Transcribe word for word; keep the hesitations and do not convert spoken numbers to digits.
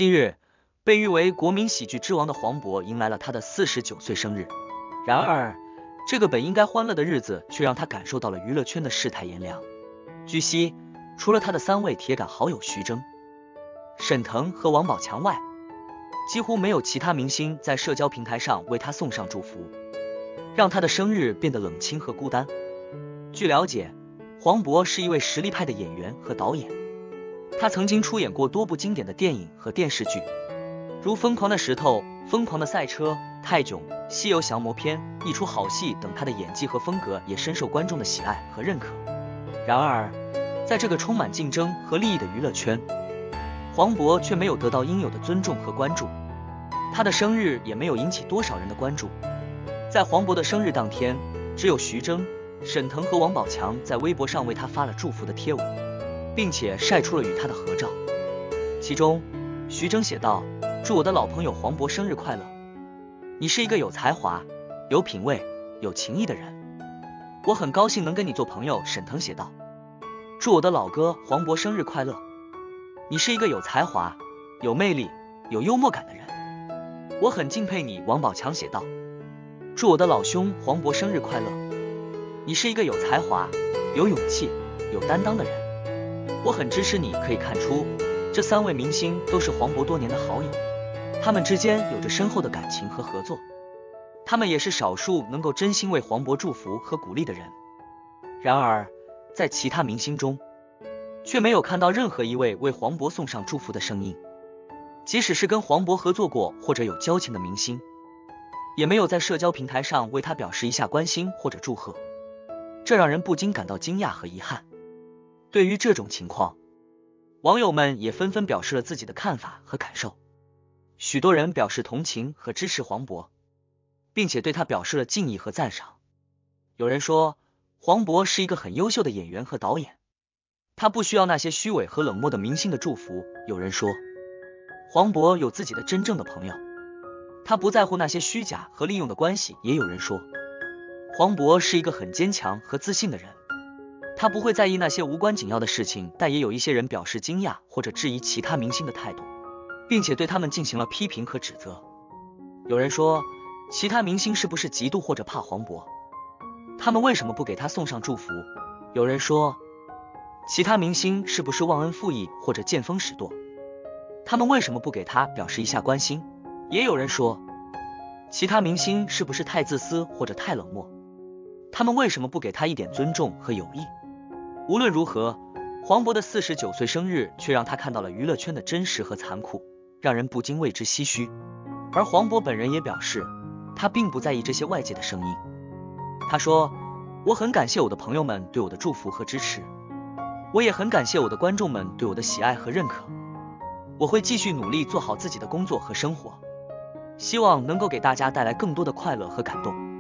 近日，被誉为国民喜剧之王的黄渤迎来了他的四十九岁生日。然而，这个本应该欢乐的日子，却让他感受到了娱乐圈的世态炎凉。据悉，除了他的三位铁杆好友徐峥、沈腾和王宝强外，几乎没有其他明星在社交平台上为他送上祝福，让他的生日变得冷清和孤单。据了解，黄渤是一位实力派的演员和导演，他曾经出演过多部经典的电影和电视剧，如《疯狂的石头》《疯狂的赛车》《泰囧》《西游降魔篇》《一出好戏》等，他的演技和风格也深受观众的喜爱和认可。然而，在这个充满竞争和利益的娱乐圈，黄渤却没有得到应有的尊重和关注，他的生日也没有引起多少人的关注。在黄渤的生日当天，只有徐峥、沈腾和王宝强在微博上为他发了祝福的贴文，并且晒出了与他的合照。其中，徐峥写道：“祝我的老朋友黄渤生日快乐！你是一个有才华、有品味、有情义的人，我很高兴能跟你做朋友。”沈腾写道：“祝我的老哥黄渤生日快乐！你是一个有才华、有魅力、有幽默感的人，我很敬佩你。”王宝强写道：“祝我的老兄黄渤生日快乐！你是一个有才华、有勇气、有担当的人，我很支持你。”可以看出，这三位明星都是黄渤多年的好友，他们之间有着深厚的感情和合作，他们也是少数能够真心为黄渤祝福和鼓励的人。然而，在其他明星中，却没有看到任何一位为黄渤送上祝福的声音。即使是跟黄渤合作过或者有交情的明星，也没有在社交平台上为他表示一下关心或者祝贺，这让人不禁感到惊讶和遗憾。对于这种情况，网友们也纷纷表示了自己的看法和感受。许多人表示同情和支持黄渤，并且对他表示了敬意和赞赏。有人说，黄渤是一个很优秀的演员和导演，他不需要那些虚伪和冷漠的明星的祝福。有人说，黄渤有自己的真正的朋友，他不在乎那些虚假和利用的关系。也有人说，黄渤是一个很坚强和自信的人，他不会在意那些无关紧要的事情。但也有一些人表示惊讶或者质疑其他明星的态度，并且对他们进行了批评和指责。有人说，其他明星是不是嫉妒或者怕黄渤？他们为什么不给他送上祝福？有人说，其他明星是不是忘恩负义或者见风使舵？他们为什么不给他表示一下关心？也有人说，其他明星是不是太自私或者太冷漠？他们为什么不给他一点尊重和友谊？无论如何，黄渤的四十九岁生日却让他看到了娱乐圈的真实和残酷，让人不禁为之唏嘘。而黄渤本人也表示，他并不在意这些外界的声音。他说，我很感谢我的朋友们对我的祝福和支持，我也很感谢我的观众们对我的喜爱和认可，我会继续努力做好自己的工作和生活，希望能够给大家带来更多的快乐和感动。